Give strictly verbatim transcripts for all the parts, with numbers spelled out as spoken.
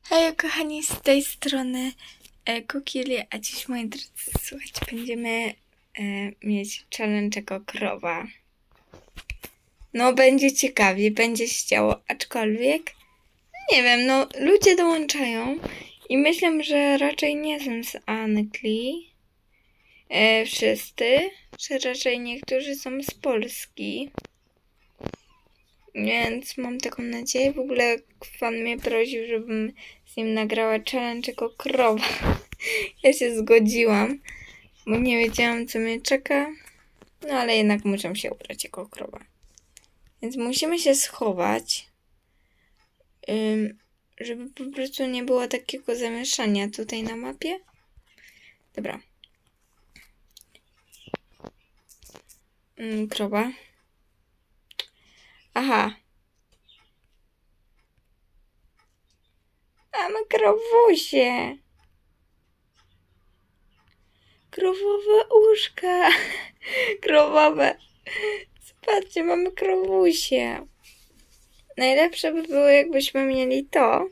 Hej kochani, z tej strony e, Kukili, a dziś, moi drodzy, słuchajcie, będziemy e, mieć challenge jako krowa. No, będzie ciekawie, będzie się działo, aczkolwiek, nie wiem, no, ludzie dołączają i myślę, że raczej nie są z Anglii e, wszyscy, że raczej niektórzy są z Polski. Więc mam taką nadzieję. W ogóle fan mnie prosił, żebym z nim nagrała challenge jako krowa. Ja się zgodziłam, bo nie wiedziałam, co mnie czeka. No ale jednak muszę się ubrać jako krowa. Więc musimy się schować, żeby po prostu nie było takiego zamieszania tutaj na mapie. Dobra. Krowa. Aha. Mamy krowusie. Krowowe uszka. Krowowe. Zobaczcie, mamy krowusie. Najlepsze by było, jakbyśmy mieli to.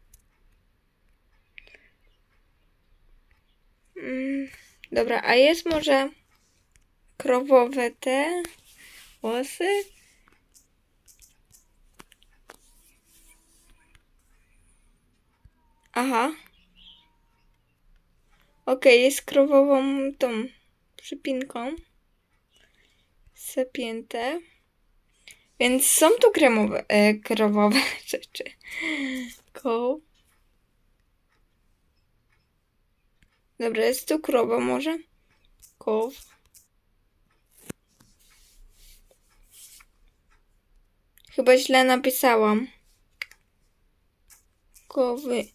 Mm, dobra, a jest może krowowe te włosy? Aha. Okej, okay, jest krowową tą przypinką. Zapięte. Więc są tu kremowe, e, krowowe rzeczy. Koł. Dobra, jest tu krowa może? Koł. Chyba źle napisałam. Kowy.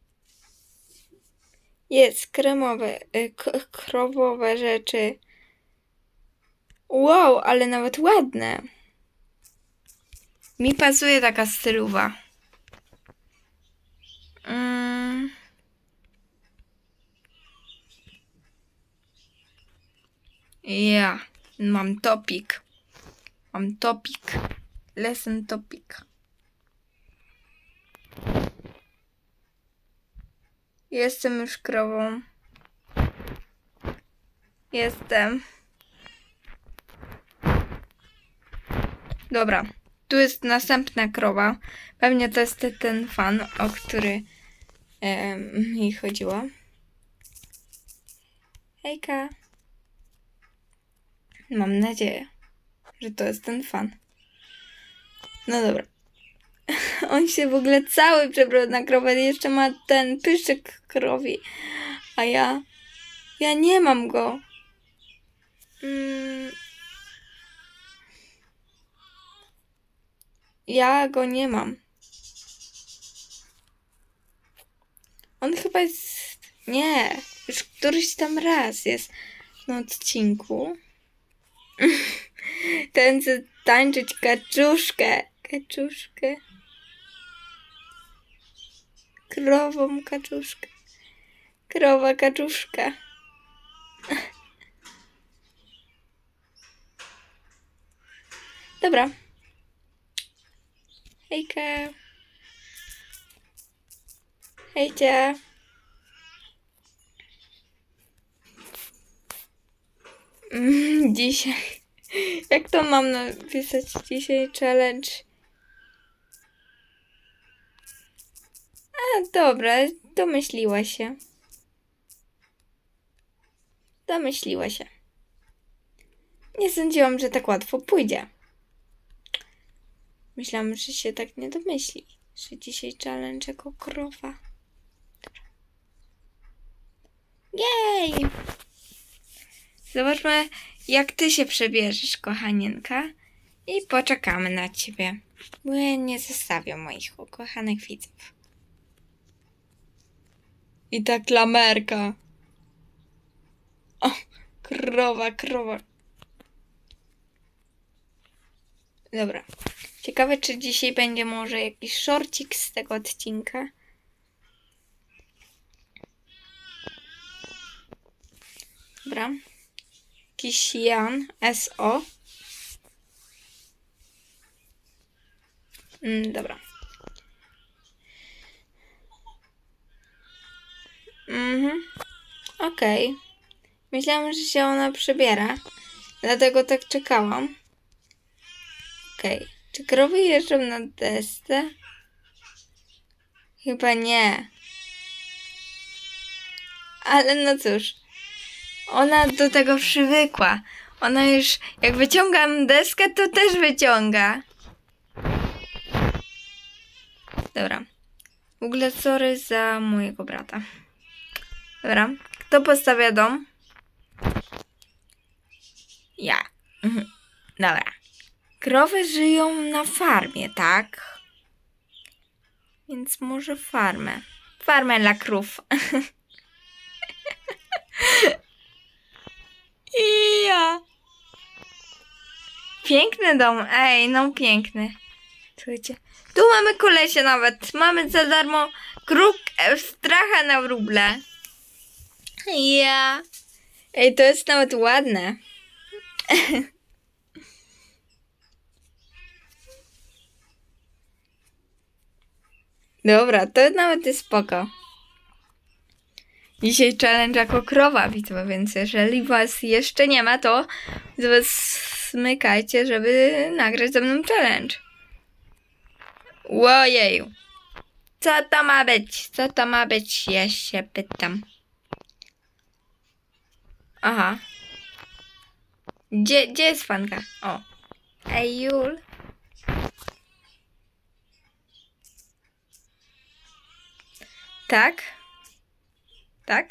Jest kremowe, e, krowowe rzeczy. Wow, ale nawet ładne. Mi pasuje taka stylowa. Mm. Ja mam topik. Mam topik. Lesson topik. Jestem już krową. Jestem. Dobra. Tu jest następna krowa. Pewnie to jest ten fan, o który e, mi chodziło. Hejka. Mam nadzieję, że to jest ten fan. No dobra. On się w ogóle cały przebrał na krowę. Jeszcze ma ten pyszczek krowi. A ja... Ja nie mam go. Mm. Ja go nie mam. On chyba jest... Nie. Już któryś tam raz jest na odcinku. Ten chce tańczyć kaczuszkę. Kaczuszkę. Krową kaczuszkę. Krowa kaczuszka. Dobra. Hejka. Hejcia. Mm, dzisiaj. Jak to mam napisać dzisiaj challenge? A, dobra, domyśliła się. Domyśliła się. Nie sądziłam, że tak łatwo pójdzie. Myślałam, że się tak nie domyśli, że dzisiaj challenge jako krowa. Dobra. Jej! Zobaczmy, jak ty się przebierzesz, kochanienka. I poczekamy na ciebie, bo ja nie zostawiam moich ukochanych widzów. I ta klamerka. O, krowa, krowa. Dobra. Ciekawe, czy dzisiaj będzie może jakiś shorcik z tego odcinka. Dobra. Jakiś Jan S O. Mm, dobra. Mhm. Okej. Okay. Myślałam, że się ona przebiera. Dlatego tak czekałam. Okej. Okay. Czy krowy jeżdżą na desce? Chyba nie. Ale no cóż. Ona do tego przywykła. Ona już, jak wyciągam deskę, to też wyciąga. Dobra. W ogóle sorry za mojego brata. Dobra. Kto postawia dom? Ja. Mhm. Dobra. Krowy żyją na farmie, tak? Więc może farmę. Farmę dla krów. I ja. Piękny dom. Ej, no piękny. Słuchajcie. Tu mamy kolesie nawet. Mamy za darmo kruk stracha na wróble. Ja. Ej, to jest nawet ładne. Dobra, to nawet jest spoko. Dzisiaj challenge jako krowa, widzę, więc jeżeli was jeszcze nie ma, to was smykajcie, żeby nagrać ze mną challenge. Łojeju. Co to ma być? Co to ma być? Ja się pytam. Aha. Gdzie, gdzie jest fanka? O. Ej, Jul. Tak? Tak?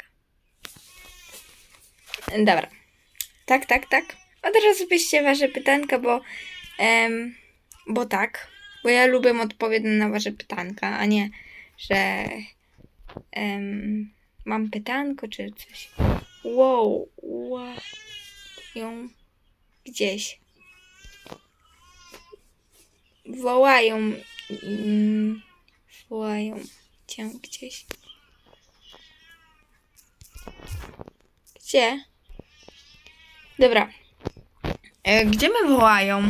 Dobra. Tak, tak, tak. Od razu piszcie wasze pytanka, bo... Em, bo tak. Bo ja lubię odpowiedzieć na wasze pytanka, a nie, że... Em, mam pytanko czy coś. Wow. Wow. Ją gdzieś. Wołają. Mm, wołają cię gdzieś. Gdzie? Dobra. E, gdzie mnie wołają?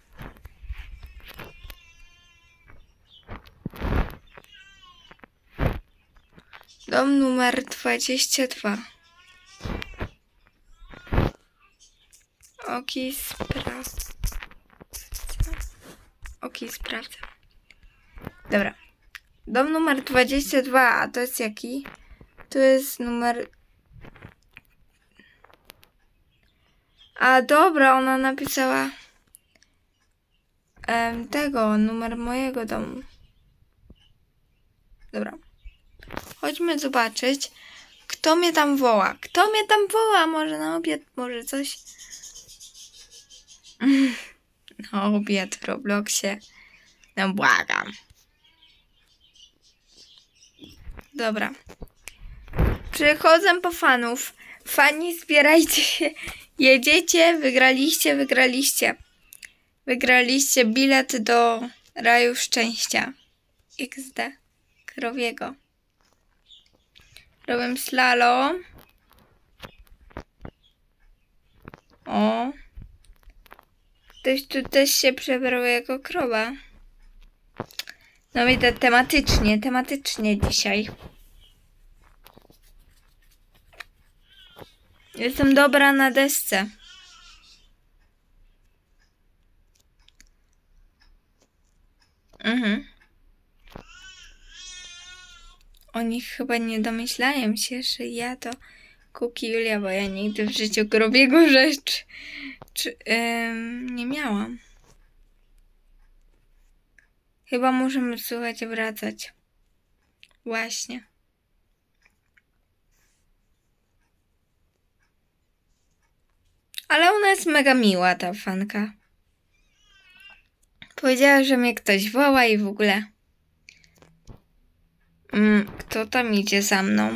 Dom numer dwadzieścia dwa. Oki, sprawdzę. Oki, sprawdzę. Dobra. Dom numer dwadzieścia dwa, a to jest jaki? To jest numer... A dobra, ona napisała em, tego, numer mojego domu. Dobra. Chodźmy zobaczyć, kto mnie tam woła. Kto mnie tam woła? Może na obiad, może coś. Na obiad w Robloxie. No błagam. Dobra. Przychodzę po fanów. Fani, zbierajcie się. Jedziecie, wygraliście, wygraliście. Wygraliście bilet do raju szczęścia. iks de. Krowiego. Robię slalom. O. Ktoś tu też się przebrał jako krowa. No i te tematycznie, tematycznie dzisiaj. Jestem dobra na desce. Mhm. Oni chyba nie domyślają się, że ja to Kuki Julia, bo ja nigdy w życiu krowiego rzecz czy, ym, nie miałam. Chyba możemy, słuchajcie, wracać. Właśnie. Ale ona jest mega miła, ta fanka. Powiedziała, że mnie ktoś woła i w ogóle. Mm, kto tam idzie za mną?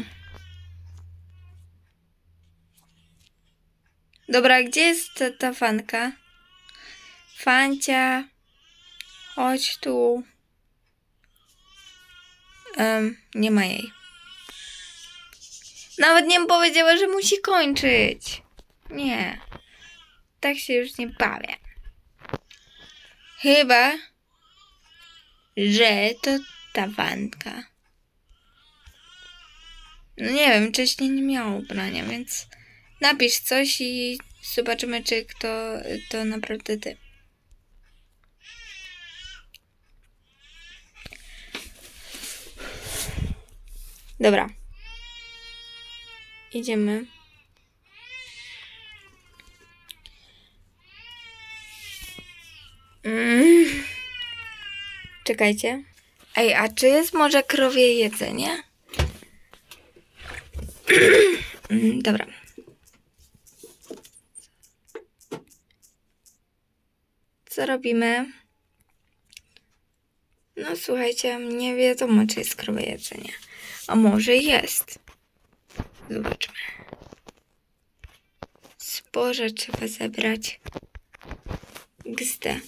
Dobra, gdzie jest ta, ta fanka? Fancia. Chodź tu. Um, nie ma jej. Nawet nie powiedziała, że musi kończyć. Nie. Tak się już nie bawię. Chyba, że to ta fanka. No nie wiem, wcześniej nie miało ubrania, więc napisz coś i zobaczymy, czy kto to naprawdę ty. Dobra. Idziemy. Mm. Czekajcie. Ej, a czy jest może krowie jedzenie? Dobra. Co robimy? No słuchajcie, nie wiadomo, czy jest krowie jedzenie. A może jest. Zobaczmy. Zboże trzeba zebrać. Gzdę.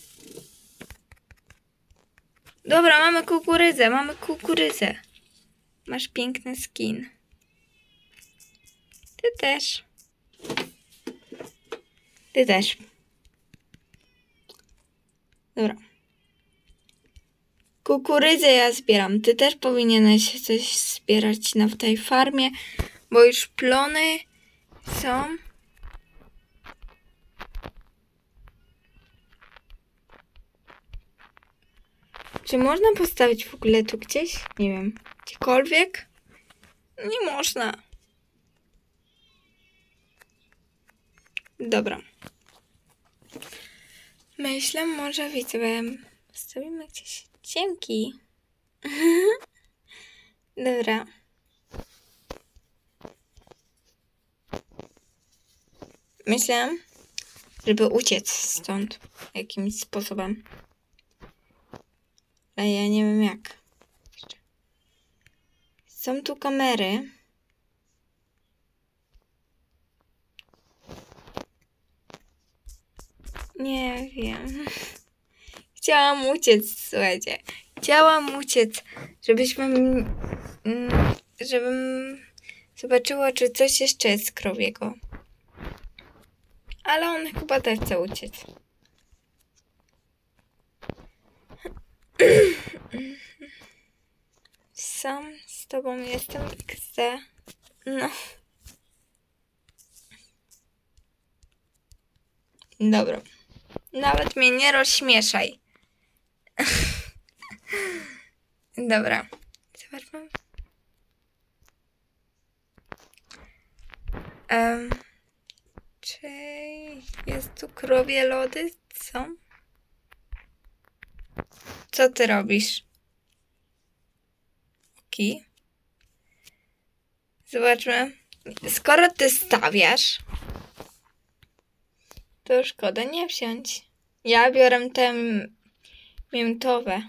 Dobra, mamy kukurydzę, mamy kukurydzę. Masz piękny skin. Ty też. Ty też. Dobra. Kukurydzę ja zbieram. Ty też powinieneś coś zbierać na tej farmie, bo już plony są. Czy można postawić w ogóle tu gdzieś? Nie wiem. Gdziekolwiek? Nie można. Dobra. Myślę, może widzowie, postawimy gdzieś cienki. Dobra. Myślę, żeby uciec stąd jakimś sposobem. Ale ja nie wiem jak. Są tu kamery. Nie wiem. Chciałam uciec, słuchajcie. Chciałam uciec, żebyśmy... Mm, żebym zobaczyła, czy coś jeszcze jest krowiego. Ale on chyba też chce uciec. Sam z tobą jestem X D. No. Dobra. Nawet mnie nie rozśmieszaj. Dobra. Zobaczmy. Um, czy jest tu krowie lody? Co? Co ty robisz? Okej. Zobaczmy. Skoro ty stawiasz, to szkoda nie wziąć. Ja biorę te miętowe.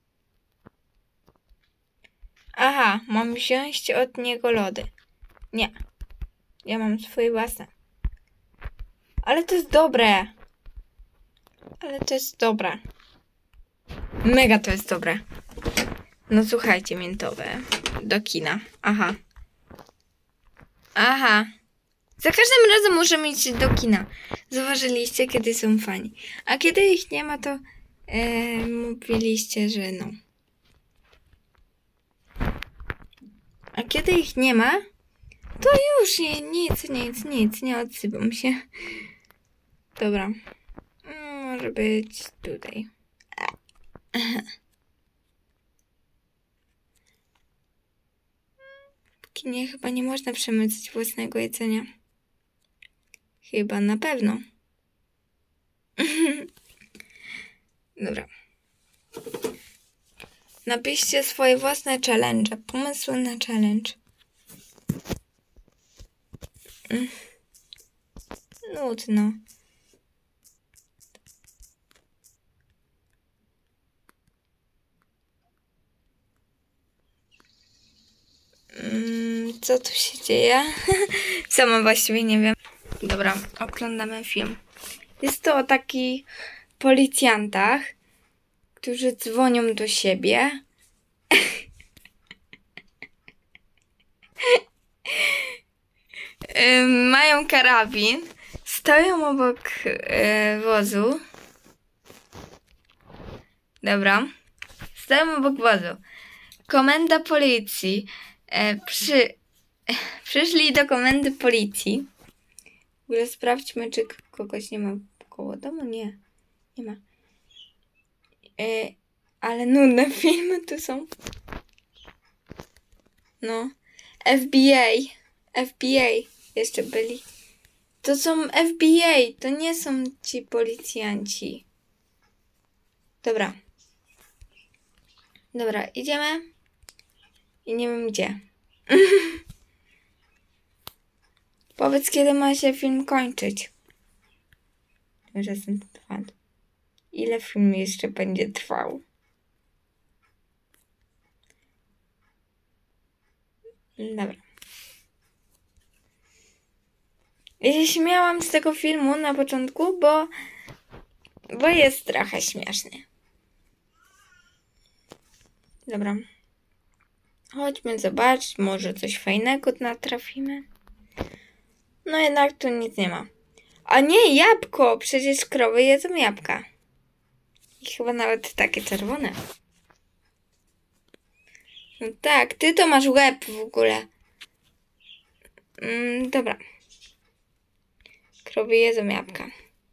Aha, mam wziąć od niego lody. Nie. Ja mam swoje własne. Ale to jest dobre. Ale to jest dobre. Mega to jest dobre. No słuchajcie, miętowe. Do kina. Aha. Aha. Za każdym razem możemy iść do kina. Zauważyliście, kiedy są fani. A kiedy ich nie ma, to e, mówiliście, że no. A kiedy ich nie ma, to już nie, nic, nic, nic, nie odzywam się. Dobra. Może być tutaj. W kinie chyba nie można przemycić własnego jedzenia. Chyba na pewno. Dobra. Napiszcie swoje własne challenge, pomysły na challenge. Mm. Nudno. Mm, co tu się dzieje? Sama właściwie nie wiem. Dobra, oglądamy film. Jest to o takich policjantach, którzy dzwonią do siebie. Mają karabin, stoją obok e, wozu. Dobra. Stoją obok wozu. Komenda policji e, przy, Przyszli do komendy policji. W ogóle sprawdźmy, czy kogoś nie ma koło domu. Nie, nie ma. E, ale nudne filmy tu są. No. F B A. F B A jeszcze byli. To są F B A. To nie są ci policjanci. Dobra. Dobra, idziemy. I nie wiem gdzie. Powiedz, kiedy ma się film kończyć. Że jestem trwał. Ile film jeszcze będzie trwał? Dobra. Ja się śmiałam z tego filmu na początku, bo, bo jest trochę śmieszny. Dobra. Chodźmy zobaczyć, może coś fajnego natrafimy. No jednak tu nic nie ma. A nie, jabłko! Przecież krowy jedzą jabłka. I chyba nawet takie czerwone. No tak, ty to masz łeb w ogóle. Mm, dobra. Krowy jedzą jabłka.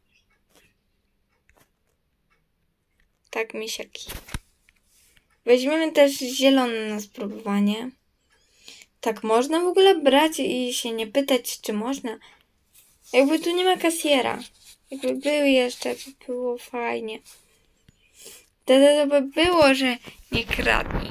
Tak, misiaki. Weźmiemy też zielone na spróbowanie. Tak można w ogóle brać i się nie pytać, czy można. Jakby tu nie ma kasjera. Jakby był jeszcze, to było fajnie. Wtedy to by było, że nie kradnij.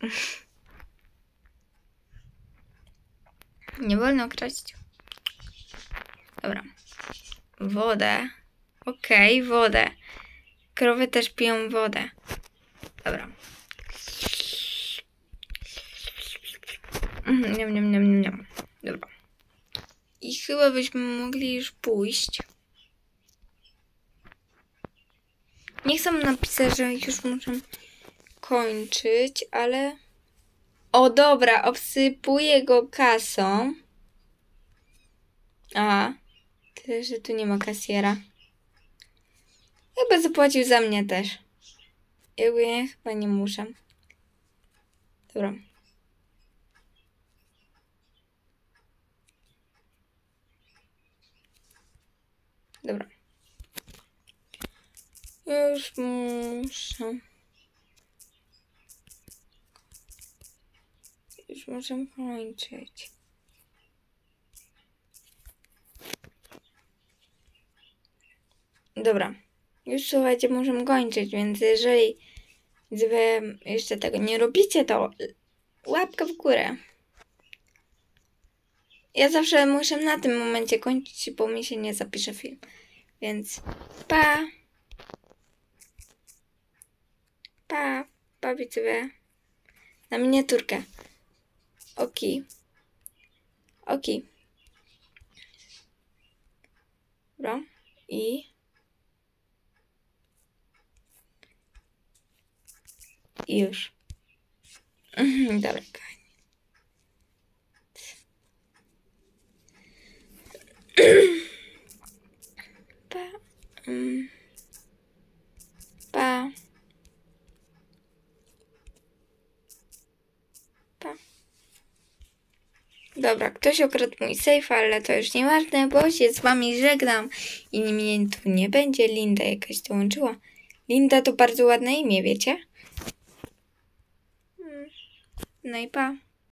Nie wolno kraść. Dobra. Wodę. Okej, okay, wodę. Krowy też piją wodę. Dobra. Niam, niam, niam, niam. Dobra. I chyba byśmy mogli już pójść. Nie chcę napisać, że już muszę kończyć, ale... O, dobra, obsypuję go kasą. A, tyle, że tu nie ma kasjera. Chyba zapłacił za mnie też. Jakby ja chyba nie muszę. Dobra. Dobra. Już muszę. Już muszę kończyć. Dobra. Już słuchajcie, muszę kończyć, więc jeżeli wy jeszcze tego nie robicie, to łapka w górę. Ja zawsze muszę na tym momencie kończyć, bo mi się nie zapisze film. Więc pa! Pa! Pa widzowie. Na miniaturkę. Oki. Oki. Dobra. I... I już. Dobra. Pa. Um. Pa. Pa. Dobra, ktoś okradł mój safe, ale to już nieważne, bo się z wami żegnam i mnie tu nie będzie. Linda jakaś dołączyła. Linda to bardzo ładne imię, wiecie? No i pa.